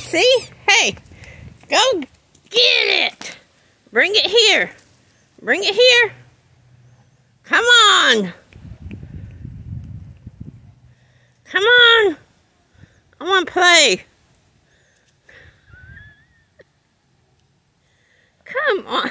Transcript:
See? Hey, go get it. Bring it here. Bring it here. Come on. Come on. I want to play. Come on.